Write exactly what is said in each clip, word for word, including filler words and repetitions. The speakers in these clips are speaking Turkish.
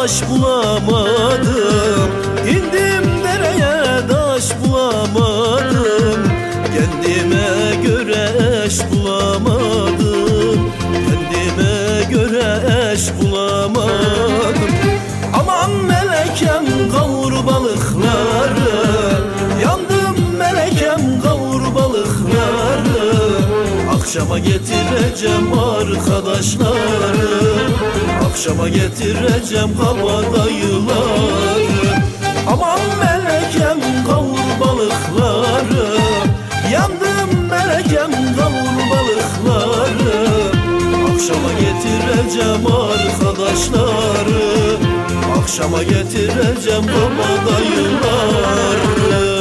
taş bulamadım. İndim dereye taş bulamadım. Kendime göre eş bulamadım. Kendime göre eş bulamadım. Aman melekem kavur balıkları, yandım melekem kavur balıkları. Akşama getireceğim arkadaşları, akşama getireceğim kabadayıları. Aman melekem kavur balıkları, yandım melekem kavur balıkları. Akşama getireceğim arkadaşları, akşama getireceğim kabadayıları.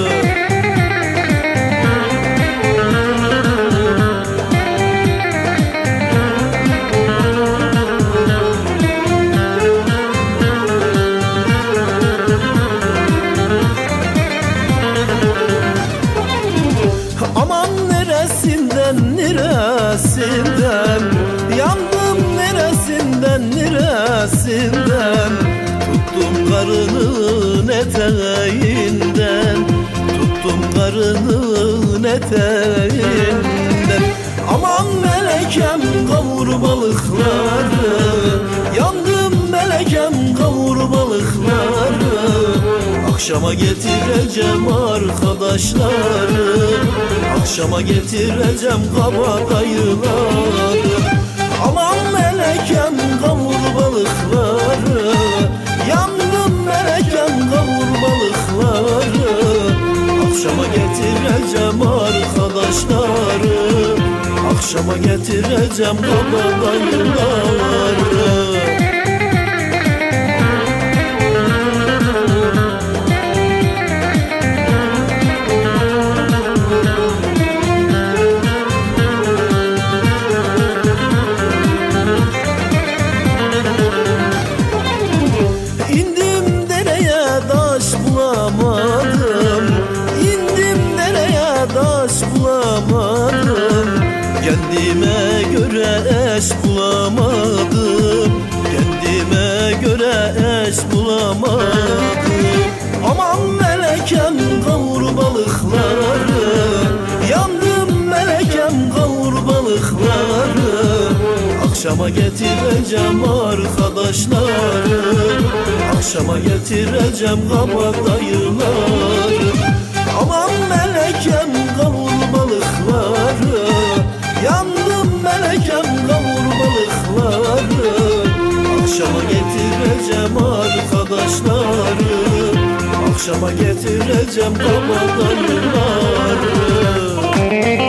Aman neresinden neresinden, yandım neresinden neresinden. Tuttum karının eteğinden, tuttum karının eteğinden. Aman melekem kavur balıkları, yandım melekem kavur balıkları. Akşama getireceğim arkadaşları, akşama getireceğim kabadayıları. Aman melekem kavur balıkları, yandım melekem kavur balıkları. Akşama getireceğim arkadaşları, akşama getireceğim kabadayıları. İndim dereye taş bulamadım, indim dereye taş bulamadım. Kendime göre eş bulamadım, kendime göre eş bulamadım. Aman melekem kavur balıkları, yandım melekem kavur balıkları. Akşama getireceğim arkadaşları, akşama getireceğim kabadayıları. Aman melekem kavur balıkları, yandım melekem kavur balıkları. Akşama getireceğim arkadaşları, akşama getireceğim kabadayıları.